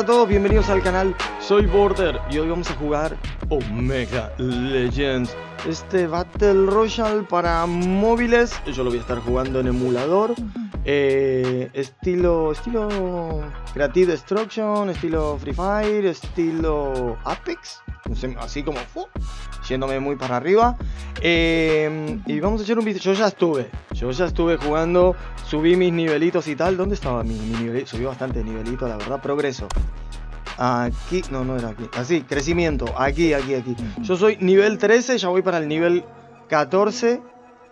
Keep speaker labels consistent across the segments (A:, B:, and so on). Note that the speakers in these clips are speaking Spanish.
A: todos, bienvenidos al canal, soy Border y hoy vamos a jugar Omega Legends, este Battle Royale para móviles. Yo lo voy a estar jugando en emulador, estilo Creative Destruction, estilo Free Fire, estilo Apex, no sé, así como yéndome muy para arriba. Y vamos a hacer un video. Yo ya estuve jugando, subí mis nivelitos y tal. ¿Dónde estaba mi nivel? Subí bastante nivelito, la verdad, progreso. Aquí, no era aquí. Así, crecimiento, aquí. Yo soy nivel 13, ya voy para el nivel 14.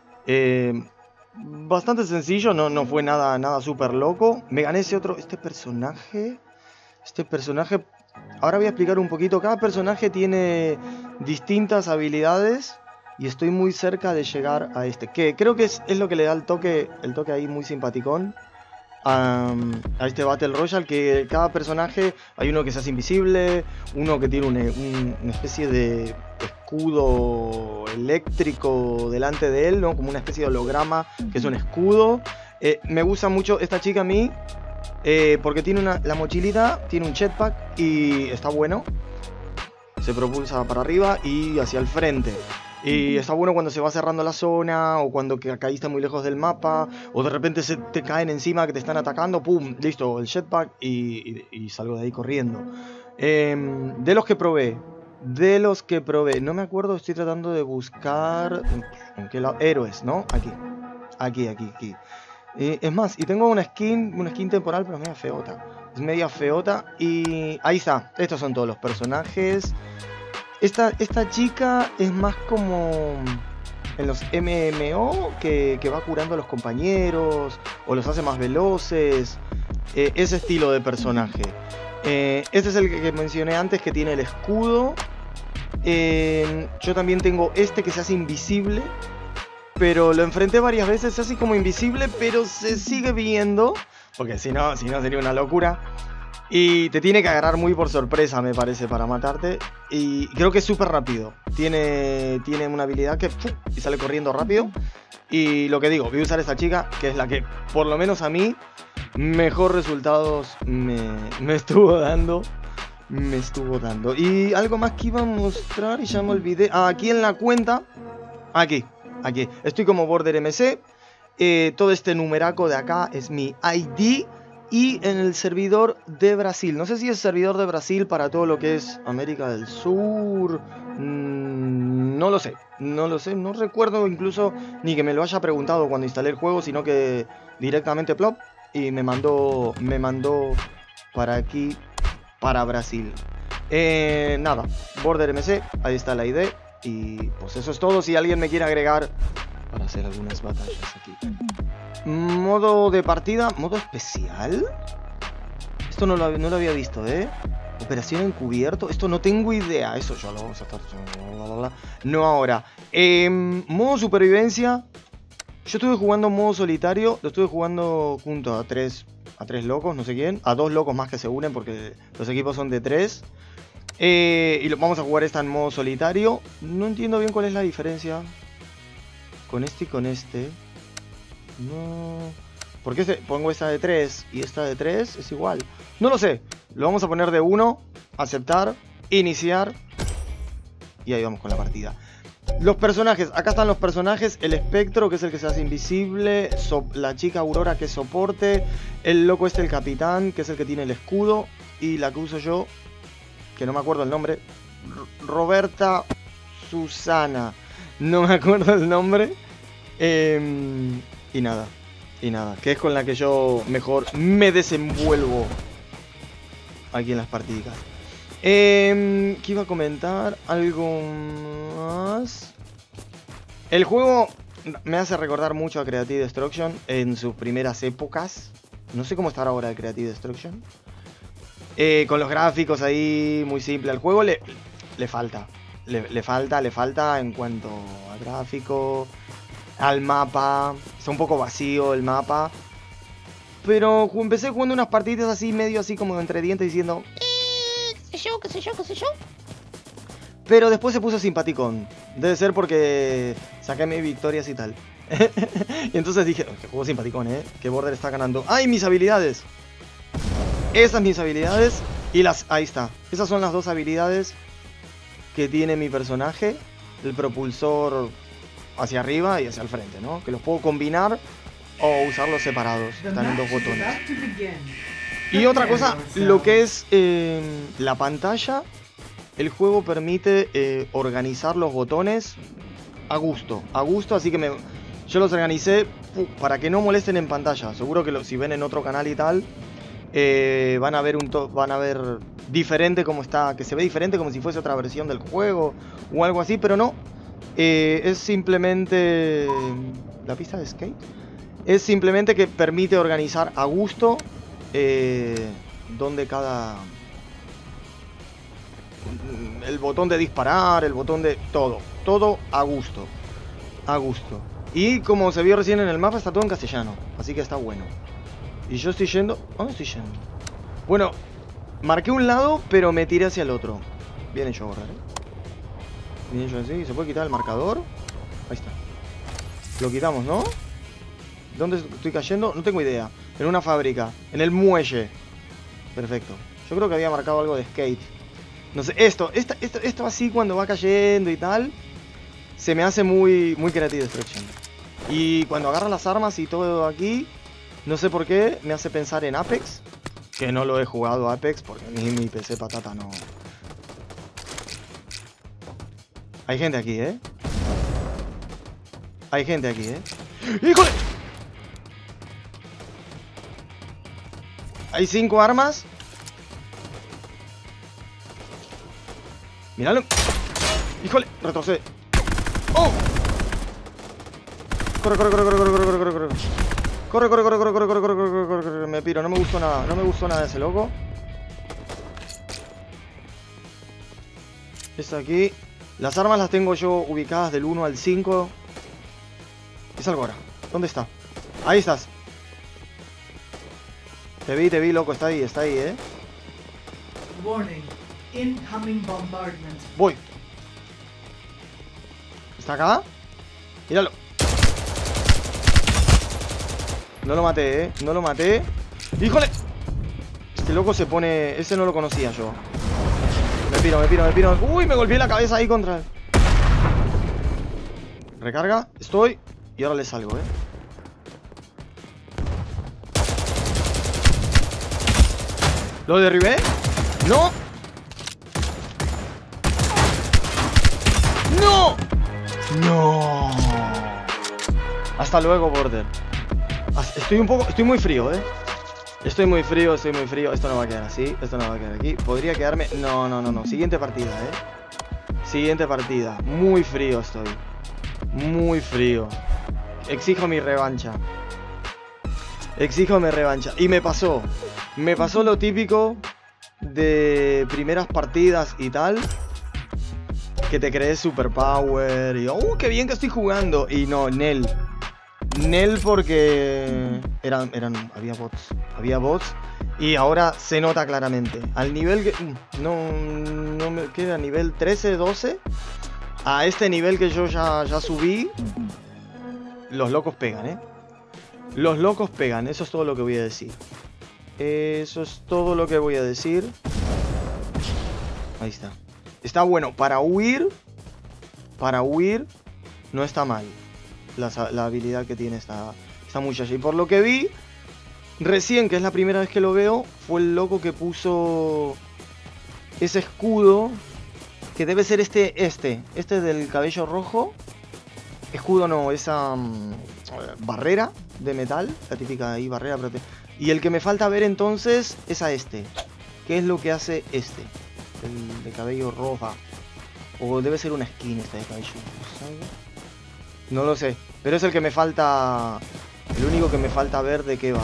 A: Bastante sencillo, no fue nada súper loco. Me gané este personaje. Ahora voy a explicar un poquito. Cada personaje tiene distintas habilidades y estoy muy cerca de llegar a este, que creo que es lo que le da el toque ahí muy simpaticón a este Battle Royale, que cada personaje, hay uno que se hace invisible, uno que tiene una especie de escudo eléctrico delante de él, ¿no? Como una especie de holograma que es un escudo. Me gusta mucho esta chica a mí, porque tiene la mochilita, tiene un jetpack y está bueno. Se propulsa para arriba y hacia el frente. Y está bueno cuando se va cerrando la zona, o cuando caíste muy lejos del mapa, o de repente se te caen encima que te están atacando. ¡Pum! Listo, el jetpack y salgo de ahí corriendo. De los que probé, no me acuerdo, estoy tratando de buscar... ¿En qué lado? Héroes, ¿no? Aquí. Es más, y tengo una skin temporal, pero media feota. Es media feota y ahí está. Estos son todos los personajes. Esta chica es más como en los MMO, que va curando a los compañeros o los hace más veloces. Ese estilo de personaje. Este es el que mencioné antes, que tiene el escudo. Yo también tengo este que se hace invisible, pero lo enfrenté varias veces, así como invisible, pero se sigue viendo, porque si no sería una locura. Y te tiene que agarrar muy por sorpresa, me parece, para matarte. Y creo que es súper rápido. Tiene una habilidad que y sale corriendo rápido. Y lo que digo, voy a usar a esta chica, que es la que, por lo menos a mí, mejor resultados me estuvo dando. Y algo más que iba a mostrar y ya me olvidé. Aquí en la cuenta. Aquí. Estoy como Border MC. Todo este numeraco de acá es mi ID. Y en el servidor de Brasil. No sé si es servidor de Brasil para todo lo que es América del Sur. No lo sé. No recuerdo incluso ni que me lo haya preguntado cuando instalé el juego, sino que directamente plop y me mandó para aquí, para Brasil. Nada, Border MC, ahí está la ID. Y pues eso es todo. Si alguien me quiere agregar para hacer algunas batallas aquí. Modo de partida, modo especial. Esto no lo había visto, Operación encubierto. Esto no tengo idea. Eso ya lo vamos a estar... No ahora. Modo supervivencia. Yo estuve jugando modo solitario. Lo estuve jugando junto a tres locos, no sé quién. A 2 locos más que se unen, porque los equipos son de 3. Y vamos a jugar esta en modo solitario. No entiendo bien cuál es la diferencia con este y con este. No. ¿Por qué pongo esta de 3 y esta de 3? Es igual. No lo sé. Lo vamos a poner de 1. Aceptar. Iniciar. Y ahí vamos con la partida. Los personajes. Acá están los personajes. El espectro, que es el que se hace invisible. La chica Aurora, que es soporte. El loco el capitán, que es el que tiene el escudo. Y la que uso yo, que no me acuerdo el nombre. Roberta Susana. No me acuerdo el nombre. Y nada, que es con la que yo mejor me desenvuelvo aquí en las partidas. ¿Qué iba a comentar? ¿Algo más? El juego me hace recordar mucho a Creative Destruction en sus primeras épocas. No sé cómo estará ahora el Creative Destruction. Con los gráficos ahí, muy simple. Al juego le falta. Le falta en cuanto a gráfico, al mapa. Está un poco vacío el mapa. Pero empecé jugando unas partidas así, medio así como entre dientes, diciendo qué sé yo. Pero después se puso simpaticón. Debe ser porque saqué mis victorias y tal. Y entonces dije, qué juego simpaticón, que Border está ganando. ¡Ay, mis habilidades! Esas mis habilidades. Y ahí está. Esas son las dos habilidades que tiene mi personaje. El propulsor hacia arriba y hacia el frente, ¿no? Que los puedo combinar o usarlos separados. Están en dos botones. Y otra cosa, lo que es la pantalla, el juego permite organizar los botones a gusto, así que yo los organicé para que no molesten en pantalla. Seguro que si ven en otro canal y tal, van a ver diferente como está, que se ve diferente como si fuese otra versión del juego o algo así, pero no. Es simplemente la pista de skate. Es simplemente que permite organizar a gusto donde el botón de disparar, el botón de todo a gusto, y como se vio recién en el mapa está todo en castellano, así que está bueno. Y yo estoy yendo, ¿dónde estoy yendo? Bueno, marqué un lado pero me tiré hacia el otro. Bien hecho, borrar, bien hecho así. ¿Se puede quitar el marcador? Ahí está, lo quitamos, ¿no? ¿Dónde estoy cayendo? No tengo idea. En una fábrica. En el muelle. Perfecto. Yo creo que había marcado algo de skate. No sé, esto así cuando va cayendo y tal, se me hace muy Creative Destruction. Y cuando agarra las armas y todo aquí, no sé por qué, me hace pensar en Apex. Que no lo he jugado Apex porque a mí mi PC patata no... Hay gente aquí, ¿eh? Hay gente aquí, ¿eh? ¡Híjole! Hay 5 armas. Míralo. Híjole, retrocede. ¡Oh! Corre. Corre. Me piro, no me gustó nada. No me gustó nada ese loco. Está aquí. Las armas las tengo yo ubicadas del 1 al 5. ¿Qué salgo ahora? ¿Dónde está? Ahí estás. Te vi, loco. Está ahí, ¿eh?
B: Warning. Incoming bombardment.
A: Voy. ¿Está acá? Míralo. No lo maté, ¿eh? No lo maté. ¡Híjole! Este loco se pone... Ese no lo conocía yo. Me piro. ¡Uy! Me golpeé la cabeza ahí contra él. Recarga. Estoy. Y ahora le salgo, ¿eh? ¿Lo derribé? ¡No! ¡No! ¡No! Hasta luego, Border. Estoy muy frío, ¿eh? Estoy muy frío. Esto no va a quedar así. Esto no va a quedar aquí. Podría quedarme... No. Siguiente partida, ¿eh? Siguiente partida. Muy frío estoy. Muy frío. Exijo mi revancha. Y me pasó lo típico de primeras partidas y tal, que te crees superpower y qué bien que estoy jugando. Y no, Nel porque había bots y ahora se nota claramente. Al nivel que no me queda nivel 13, 12. A este nivel que yo ya subí, los locos pegan, ¿eh? Los locos pegan, eso es todo lo que voy a decir. Ahí está. Está bueno, para huir no está mal. La habilidad que tiene esta muchacha. Y por lo que vi, recién, que es la primera vez que lo veo, fue el loco que puso ese escudo, que debe ser este del cabello rojo. Escudo no, esa barrera de metal, la típica ahí barrera. Y el que me falta ver entonces es a este. ¿Qué es lo que hace este? El de cabello roja. O debe ser una skin esta de cabello rosa. No lo sé, pero es el que me falta. El único que me falta ver de qué va.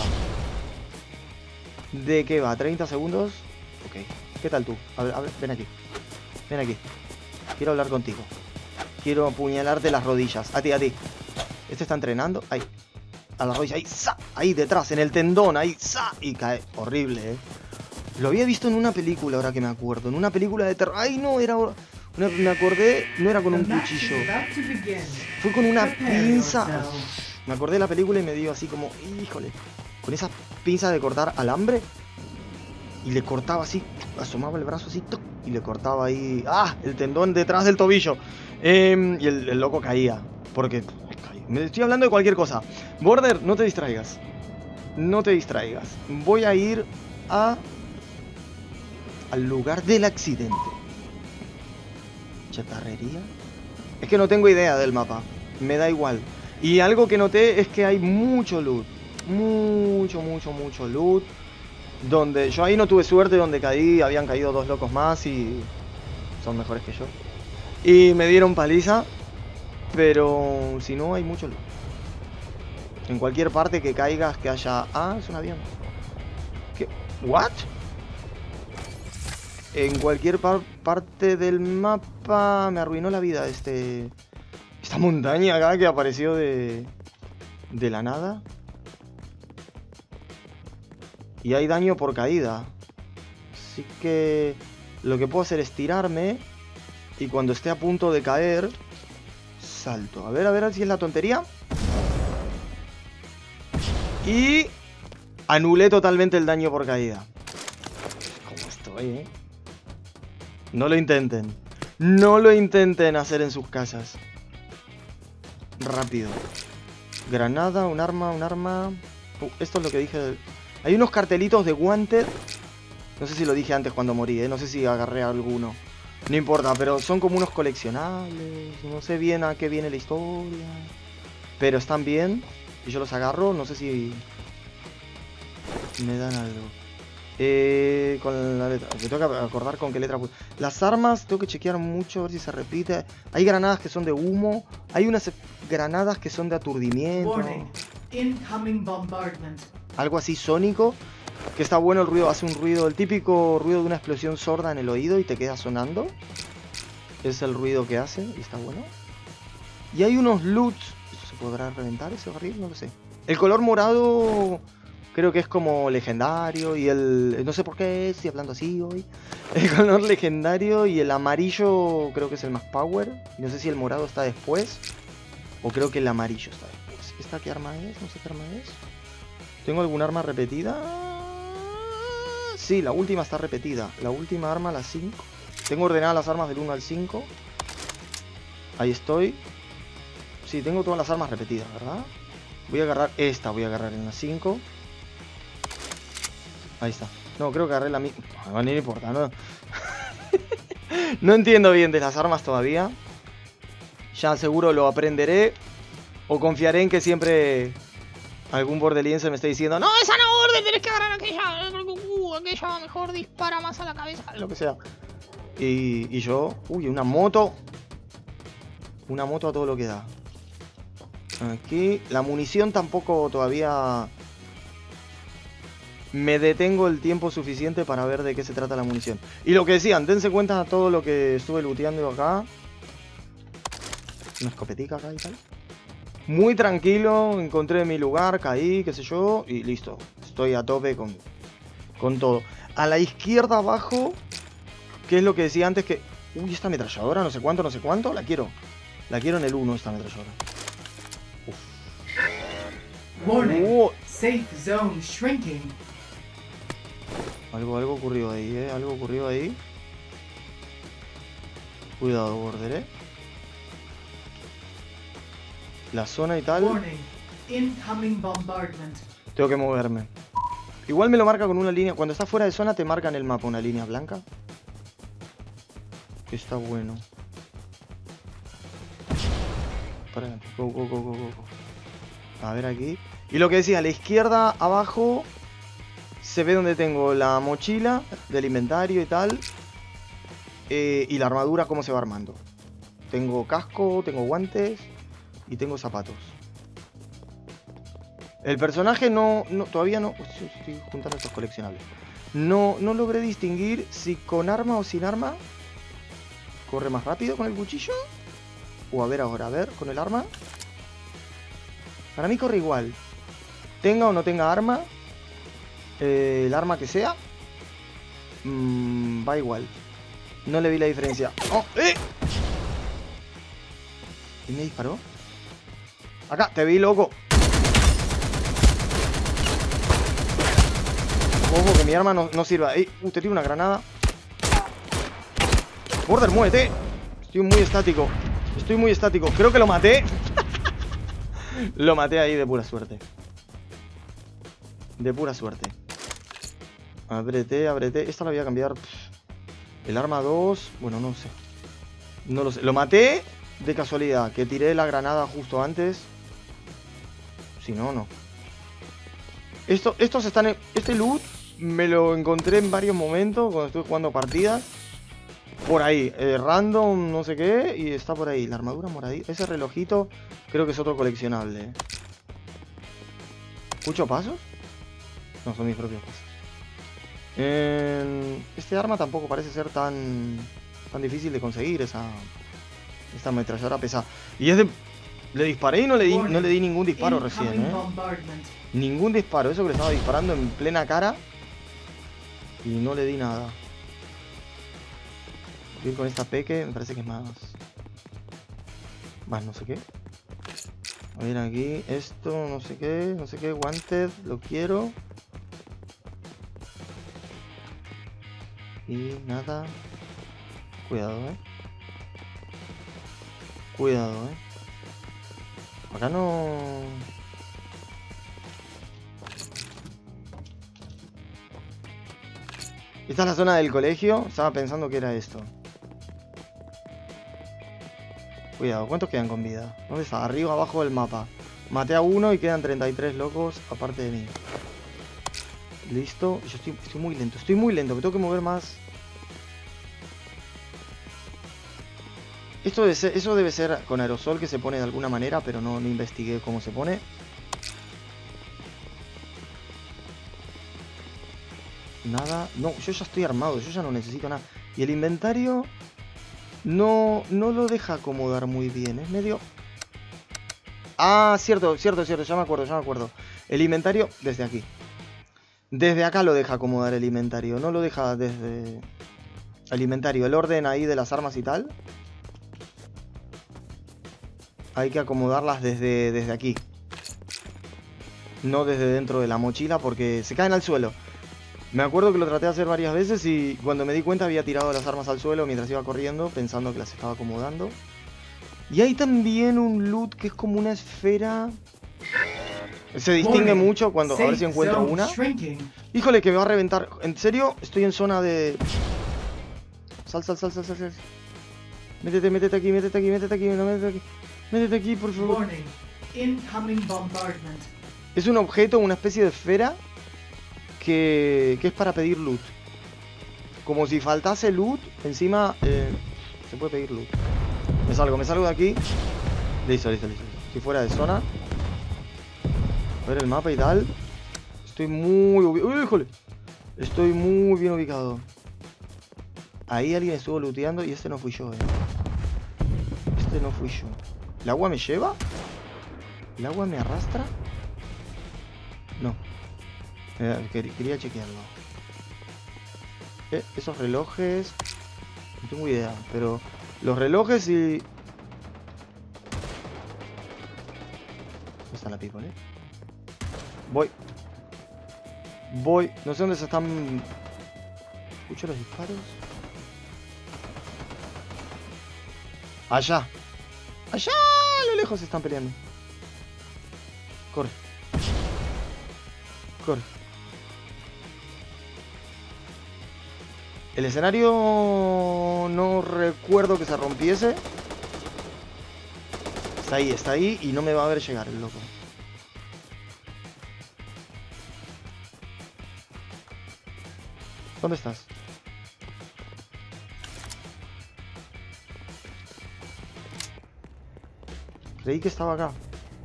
A: ¿De qué va? ¿30 segundos? Ok. ¿Qué tal tú? A ver, ven aquí. Ven aquí. Quiero hablar contigo. Quiero apuñalarte las rodillas. A ti. Este está entrenando. Ahí. A las rodillas. Ahí. ¡Sa! Ahí detrás. En el tendón. Ahí. ¡Sa! Y cae. Horrible, ¿eh? Lo había visto en una película, ahora que me acuerdo. En una película de terror. ¡Ay, no! Me acordé. No era con un cuchillo. Fue con una pinza. Me acordé de la película y me dio así como... Híjole. Con esas pinzas de cortar alambre. Y le cortaba así, asomaba el brazo así, ¡tuc! Y le cortaba ahí, ¡ah! El tendón detrás del tobillo. Y el loco caía, porque me estoy hablando de cualquier cosa. Border, no te distraigas. No te distraigas. Voy a ir al lugar del accidente. Chatarrería. Es que no tengo idea del mapa. Me da igual. Y algo que noté es que hay mucho loot. Mucho loot. Donde yo ahí no tuve suerte, donde caí, habían caído 2 locos más y son mejores que yo. Y me dieron paliza, pero si no hay mucho loot. En cualquier parte que caigas, que haya... Ah, es un avión. ¿Qué? ¿What? En cualquier parte del mapa me arruinó la vida esta montaña acá que apareció de la nada. Y hay daño por caída. Así que lo que puedo hacer es tirarme. Y cuando esté a punto de caer, salto. A ver si es la tontería. Y anulé totalmente el daño por caída. ¿Cómo estoy, No lo intenten. No lo intenten hacer en sus casas. Rápido. Granada, un arma. Esto es lo que dije. Hay unos cartelitos de Wanted. No sé si lo dije antes cuando morí, no sé si agarré alguno. No importa, pero son como unos coleccionables. No sé bien a qué viene la historia. Pero están bien. Y yo los agarro, no sé si me dan algo. Con la letra. Me tengo que acordar con qué letra puse. Las armas, tengo que chequear mucho a ver si se repite. Hay granadas que son de humo. Hay unas granadas que son de aturdimiento.
B: Warning. Incoming bombardment.
A: Algo así sónico. Que está bueno el ruido. Hace un ruido, el típico ruido de una explosión sorda en el oído y te queda sonando. Es el ruido que hace y está bueno. Y hay unos loots. ¿Esto se podrá reventar ese barril? No lo sé. El color morado creo que es como legendario. Y el... no sé por qué estoy hablando así hoy. El color legendario y el amarillo creo que es el más power. Y no sé si el morado está después. O creo que el amarillo está después. ¿Esta qué arma es? No sé qué arma es. ¿Tengo algún arma repetida? Sí, la última está repetida. La última arma, la 5. Tengo ordenadas las armas del 1 al 5. Ahí estoy. Sí, tengo todas las armas repetidas, ¿verdad? Voy a agarrar esta, voy a agarrar en la 5. Ahí está. No, creo que agarré la misma. No, ni importa, ¿no? No entiendo bien de las armas todavía. Ya seguro lo aprenderé. O confiaré en que siempre algún bordeliense me esté diciendo: no, esa no orden, tenés que agarrar aquella. Aquella mejor dispara más a la cabeza. Lo que sea. Y yo... Uy, una moto. Una moto a todo lo que da. Aquí. La munición tampoco todavía... Me detengo el tiempo suficiente para ver de qué se trata la munición. Y lo que decían, dense cuenta de todo lo que estuve looteando acá. Una escopetica acá y tal. Muy tranquilo, encontré mi lugar, caí, qué sé yo, y listo. Estoy a tope con todo. A la izquierda abajo, ¿qué es lo que decía antes? Que... Uy, esta ametralladora, no sé cuánto, la quiero. La quiero en el 1, esta ametralladora.
B: Warning. Safe zone shrinking.
A: Algo ocurrió ahí, algo ocurrió ahí. Cuidado, border, La zona y tal.
B: Warning. Incoming bombardment.
A: Tengo que moverme. Igual me lo marca con una línea. Cuando estás fuera de zona te marca en el mapa una línea blanca. Que está bueno. Para, go. A ver aquí. Y lo que decía, a la izquierda abajo se ve donde tengo la mochila del inventario y tal. Y la armadura cómo se va armando. Tengo casco, tengo guantes y tengo zapatos. El personaje todavía no... Estoy juntando estos coleccionables. No logré distinguir si con arma o sin arma. ¿Corre más rápido con el cuchillo? O a ver ahora, con el arma. Para mí corre igual. Tenga o no tenga arma. El arma que sea. Va igual. No le vi la diferencia. ¡Oh! ¿Y me disparó? Acá, te vi, loco. Ojo, que mi arma no sirva. Ey, te tiro una granada. Border, muévete. Estoy muy estático. Estoy muy estático. Creo que lo maté. Lo maté ahí de pura suerte. De pura suerte. Ábrete, ábrete. Esta la voy a cambiar. El arma 2. Bueno, no sé. No lo sé. Lo maté de casualidad. Que tiré la granada justo antes. Si no, no. Estos están en... Este loot me lo encontré en varios momentos cuando estuve jugando partidas. Por ahí, random, no sé qué. Y está por ahí, la armadura moradita. Ese relojito creo que es otro coleccionable. ¿Escucho pasos? No, son mis propios pasos. Este arma tampoco parece ser tan difícil de conseguir. Esta ametralladora pesada. Y es de... Le disparé y no le di ningún disparo recién, Ningún disparo. Eso que le estaba disparando en plena cara. Y no le di nada. Voy a ir con esta peque. Me parece que es más no sé qué. A ver aquí. Esto, no sé qué. No sé qué. Wanted. Lo quiero. Y nada. Cuidado, Cuidado, Acá no... Esta es la zona del colegio. Estaba pensando que era esto. Cuidado, ¿cuántos quedan con vida? ¿Dónde está? Arriba, abajo del mapa. Maté a uno y quedan 33 locos aparte de mí. Listo. Yo estoy muy lento. Estoy muy lento. Me tengo que mover más. Eso debe ser con aerosol que se pone de alguna manera, pero no investigué cómo se pone. Nada. No, yo ya estoy armado, yo ya no necesito nada. Y el inventario no lo deja acomodar muy bien. Es medio... Ah, cierto, ya me acuerdo. El inventario desde aquí. Desde acá lo deja acomodar el inventario. No lo deja desde... El inventario, el orden ahí de las armas y tal. Hay que acomodarlas desde aquí. No desde dentro de la mochila porque se caen al suelo. Me acuerdo que lo traté de hacer varias veces y cuando me di cuenta había tirado las armas al suelo mientras iba corriendo pensando que las estaba acomodando. Y hay también un loot que es como una esfera. Se distingue mucho cuando... A ver si encuentro una. Híjole, que me va a reventar. ¿En serio? Estoy en zona de... Sal. Métete aquí. No, métete aquí. Métete aquí, por favor. Es un objeto, una especie de esfera que es para pedir loot. Como si faltase loot, encima se puede pedir loot. Me salgo de aquí. Listo. Estoy fuera de zona. A ver el mapa y tal. Estoy muy ubicado. ¡Uy, híjole! Estoy muy bien ubicado. Ahí alguien estuvo looteando y este no fui yo, Este no fui yo. ¿El agua me lleva? ¿El agua me arrastra? No. Quería chequearlo. Esos relojes... No tengo idea, pero... Los relojes y... ¿Dónde está la people, Voy. No sé dónde se están... Escucho los disparos. Allá. Allá a lo lejos se están peleando. Corre. El escenario no recuerdo que se rompiese. Está ahí y no me va a ver llegar el loco. ¿Dónde estás? Creí que estaba acá.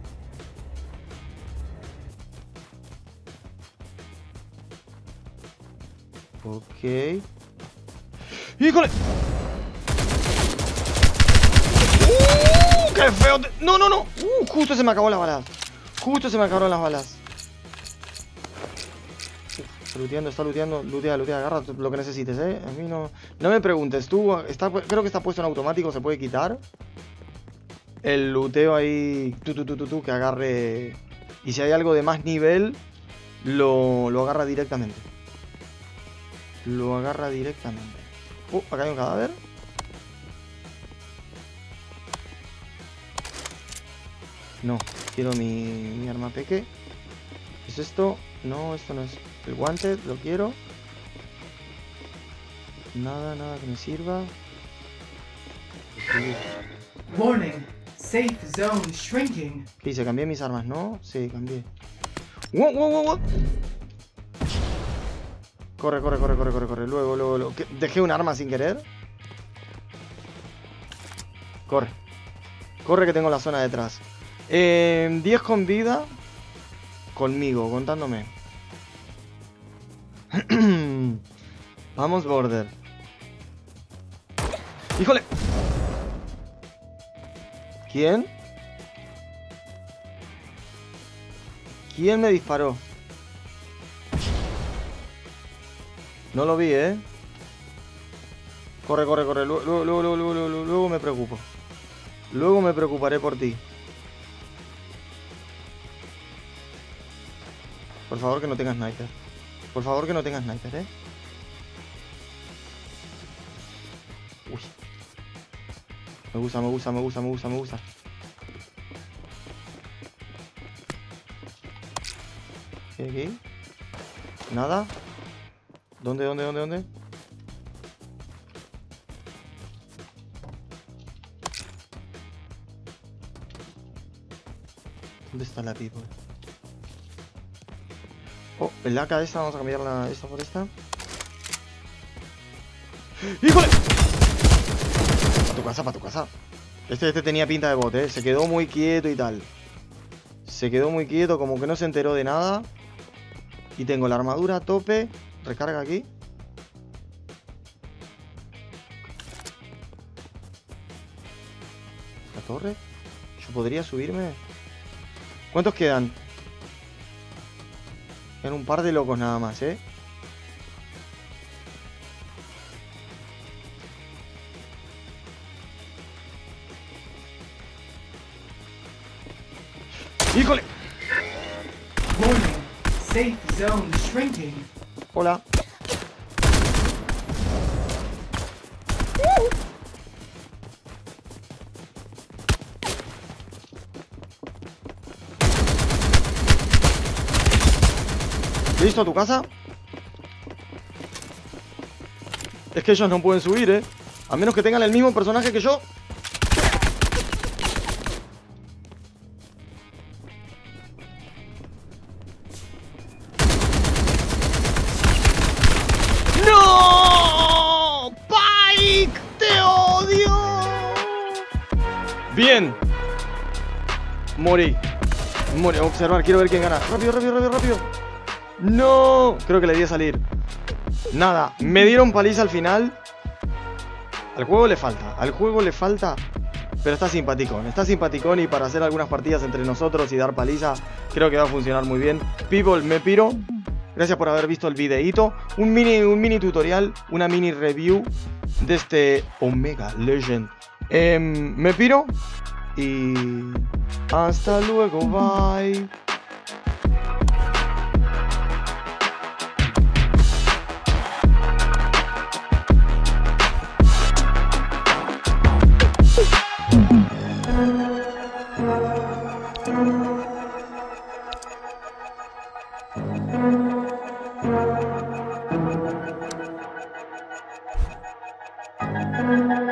A: Ok. ¡Híjole! ¡Qué feo! ¡No! Justo se me acabó las balas. Justo se me acabaron las balas. Está looteando. Lootea, agarra lo que necesites, A mí no me preguntes. Creo que está puesto en automático, se puede quitar. El looteo ahí, que agarre. Y si hay algo de más nivel, lo agarra directamente. lo agarra directamente. Acá hay un cadáver. No, quiero mi arma peque. ¿Qué es esto? No, esto no es el guante, lo quiero. Nada que me sirva.
B: Warning. Safe zone shrinking.
A: ¿Qué hice? ¿Cambié mis armas? ¿No? Sí, cambié. ¡Wow! Corre. Luego. ¿Dejé un arma sin querer? Corre que tengo la zona detrás. 10 con vida. Conmigo, contándome. Vamos, Border. ¡Híjole! ¿Quién? ¿Quién me disparó? No lo vi, ¿eh? Corre. Luego me preocupo. Luego me preocuparé por ti. Por favor que no tengas sniper. Por favor que no tengas sniper, ¿eh? Uy. Me gusta. ¿Qué hay aquí? Nada. ¿Dónde? ¿Dónde está la people? El AK esta, vamos a cambiar esta por esta. ¡Híjole! Pa' tu casa. Este tenía pinta de bot, ¿eh? Se quedó muy quieto y tal. Se quedó muy quieto, como que no se enteró de nada. Y tengo la armadura a tope. Recarga aquí. ¿La torre? ¿Yo podría subirme? ¿Cuántos quedan? Quedan un par de locos nada más, ¿eh? ¡Híjole!
B: Warning. Safe zone shrinking.
A: Hola. ¿Listo a tu casa? Es que ellos no pueden subir, ¿eh? A menos que tengan el mismo personaje que yo. ¡No! ¡Pike! ¡Te odio! Bien. Morí. Observar, quiero ver quién gana. Rápido. No, creo que le di a salir. Nada, me dieron paliza al final. Al juego le falta. Pero está simpaticón y para hacer algunas partidas entre nosotros y dar paliza, creo que va a funcionar muy bien. People, me piro. Gracias por haber visto el videíto. Un mini tutorial, una mini review de este Omega Legend. Me piro y hasta luego, bye. Thank you.